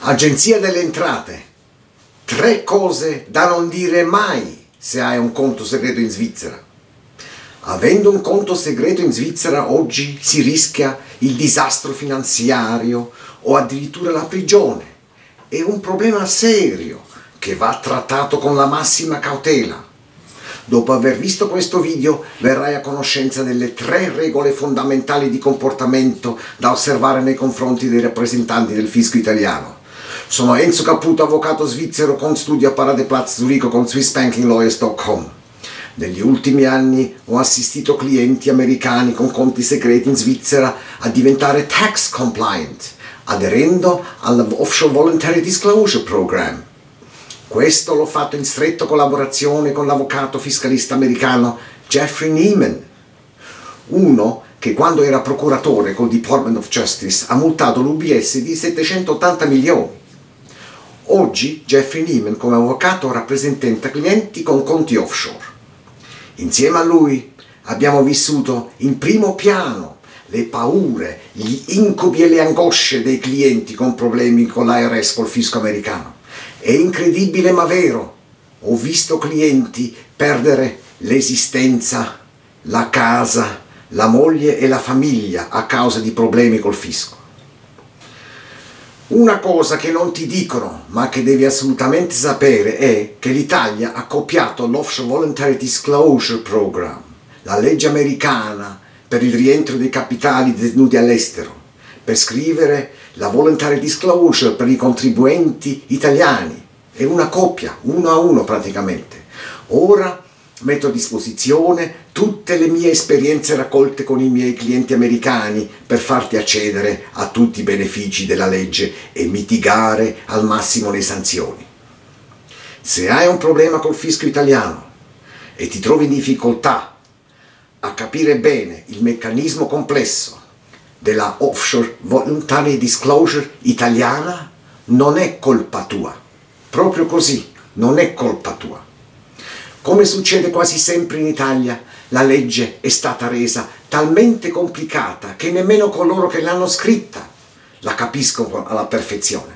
Agenzia delle Entrate. 3 cose da non dire mai se hai un conto segreto in Svizzera. Avendo un conto segreto in Svizzera oggi si rischia il disastro finanziario o addirittura la prigione. È un problema serio che va trattato con la massima cautela. Dopo aver visto questo video verrai a conoscenza delle 3 regole fondamentali di comportamento da osservare nei confronti dei rappresentanti del fisco italiano. Sono Enzo Caputo, avvocato svizzero con studio a Paradeplatz Zurigo con SwissBankingLawyers.com. Negli ultimi anni ho assistito clienti americani con conti segreti in Svizzera a diventare tax compliant, aderendo all'Offshore Voluntary Disclosure Program. Questo l'ho fatto in stretta collaborazione con l'avvocato fiscalista americano Jeffrey Neiman, uno che quando era procuratore col Department of Justice ha multato l'UBS di 780 milioni. Oggi Jeffrey Neiman come avvocato rappresenta clienti con conti offshore. Insieme a lui abbiamo vissuto in primo piano le paure, gli incubi e le angosce dei clienti con problemi con l'IRS, col fisco americano. È incredibile ma vero, ho visto clienti perdere l'esistenza, la casa, la moglie e la famiglia a causa di problemi col fisco. Una cosa che non ti dicono, ma che devi assolutamente sapere, è che l'Italia ha copiato l'Offshore Voluntary Disclosure Program, la legge americana per il rientro dei capitali detenuti all'estero, per scrivere la Voluntary Disclosure per i contribuenti italiani. È una copia, 1 a 1 praticamente. Ora metto a disposizione tutte le mie esperienze raccolte con i miei clienti americani per farti accedere a tutti i benefici della legge e mitigare al massimo le sanzioni. Se hai un problema col fisco italiano e ti trovi in difficoltà a capire bene il meccanismo complesso della Offshore Voluntary Disclosure italiana, non è colpa tua. Proprio così, non è colpa tua. Come succede quasi sempre in Italia, la legge è stata resa talmente complicata che nemmeno coloro che l'hanno scritta la capiscono alla perfezione.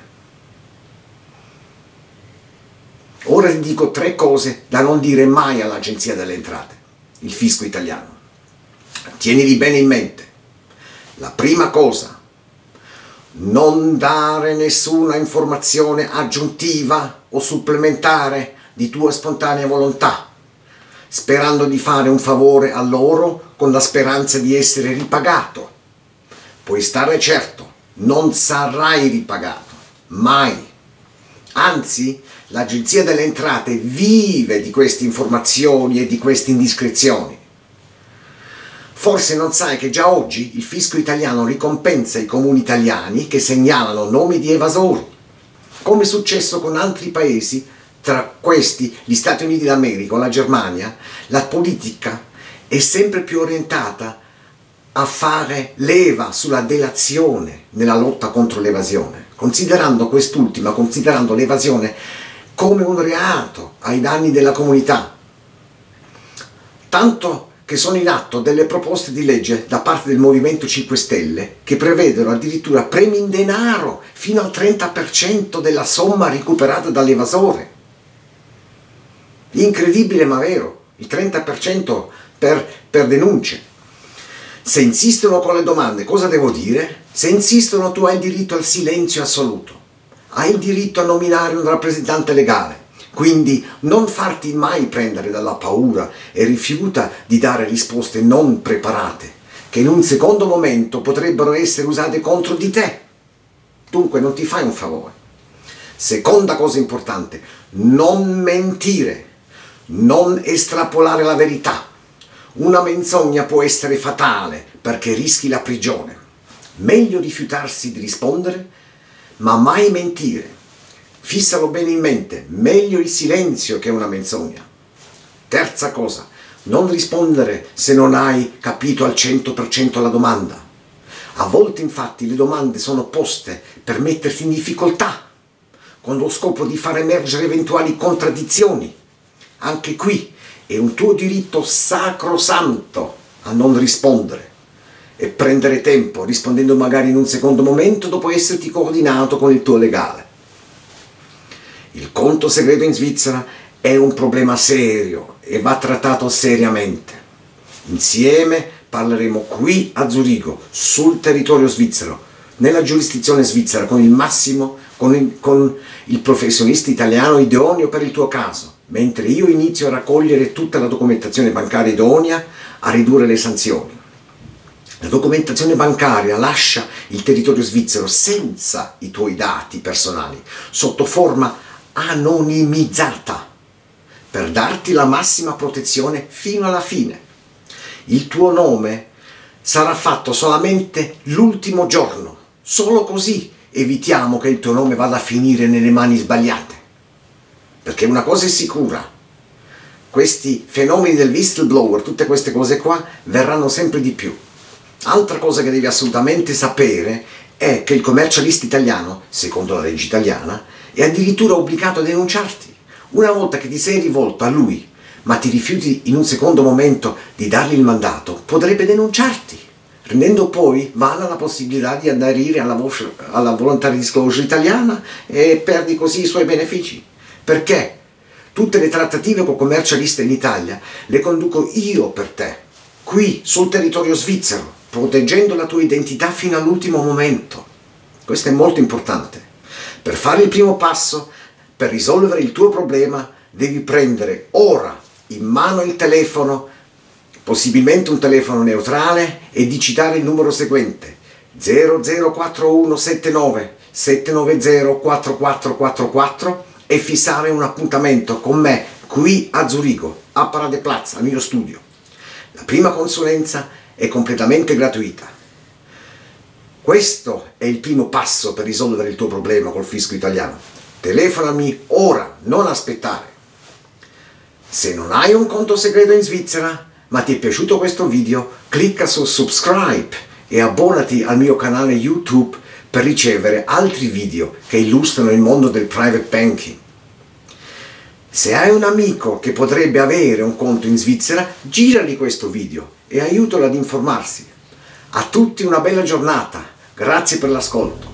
Ora ti dico 3 cose da non dire mai all'Agenzia delle Entrate, il fisco italiano. Tienili bene in mente. La prima cosa, non dare nessuna informazione aggiuntiva o supplementare di tua spontanea volontà, sperando di fare un favore a loro con la speranza di essere ripagato. Puoi stare certo, non sarai ripagato, mai. Anzi, l'Agenzia delle Entrate vive di queste informazioni e di queste indiscrezioni. Forse non sai che già oggi il fisco italiano ricompensa i comuni italiani che segnalano nomi di evasori. Come è successo con altri paesi, tra questi gli Stati Uniti d'America o la Germania, la politica è sempre più orientata a fare leva sulla delazione nella lotta contro l'evasione, considerando quest'ultima, considerando l'evasione come un reato ai danni della comunità. Tanto che sono in atto delle proposte di legge da parte del Movimento 5 Stelle che prevedono addirittura premi in denaro fino al 30% della somma recuperata dall'evasore. Incredibile ma vero, il 30% per denunce. Se insistono con le domande, cosa devo dire? Se insistono tu hai il diritto al silenzio assoluto, hai il diritto a nominare un rappresentante legale. Quindi non farti mai prendere dalla paura e rifiuta di dare risposte non preparate, che in un secondo momento potrebbero essere usate contro di te. Dunque non ti fai un favore. Seconda cosa importante, non mentire, non estrapolare la verità. Una menzogna può essere fatale perché rischi la prigione. Meglio rifiutarsi di rispondere, ma mai mentire. Fissalo bene in mente, meglio il silenzio che una menzogna. Terza cosa, non rispondere se non hai capito al 100% la domanda. A volte infatti le domande sono poste per metterti in difficoltà, con lo scopo di far emergere eventuali contraddizioni. Anche qui è un tuo diritto sacrosanto a non rispondere e prendere tempo rispondendo magari in un secondo momento dopo esserti coordinato con il tuo legale. Il conto segreto in Svizzera è un problema serio e va trattato seriamente. Insieme parleremo qui a Zurigo, sul territorio svizzero, nella giurisdizione svizzera, con il professionista italiano idoneo per il tuo caso, mentre io inizio a raccogliere tutta la documentazione bancaria idonea a ridurre le sanzioni. La documentazione bancaria lascia il territorio svizzero senza i tuoi dati personali, sotto forma anonimizzata, per darti la massima protezione fino alla fine. Il tuo nome sarà fatto solamente l'ultimo giorno, solo così evitiamo che il tuo nome vada a finire nelle mani sbagliate. Perché una cosa è sicura, questi fenomeni del whistleblower, tutte queste cose qua, verranno sempre di più. Altra cosa che devi assolutamente sapere è che il commercialista italiano, secondo la legge italiana, è addirittura obbligato a denunciarti. Una volta che ti sei rivolto a lui, ma ti rifiuti in un secondo momento di dargli il mandato, potrebbe denunciarti, rendendo poi vana la possibilità di aderire alla voluntary disclosure italiana e perdi così i suoi benefici. Perché tutte le trattative con commercialista in Italia le conduco io per te, qui sul territorio svizzero, proteggendo la tua identità fino all'ultimo momento. Questo è molto importante. Per fare il primo passo, per risolvere il tuo problema, devi prendere ora in mano il telefono, possibilmente un telefono neutrale, e digitare il numero seguente: 004179 790 4444 e fissare un appuntamento con me qui a Zurigo, a Paradeplatz, al mio studio. La prima consulenza è completamente gratuita. Questo è il primo passo per risolvere il tuo problema col fisco italiano. Telefonami ora, non aspettare. Se non hai un conto segreto in Svizzera, ma ti è piaciuto questo video, clicca su subscribe e abbonati al mio canale YouTube per ricevere altri video che illustrano il mondo del private banking. Se hai un amico che potrebbe avere un conto in Svizzera, giragli questo video e aiutalo ad informarsi. A tutti una bella giornata, grazie per l'ascolto.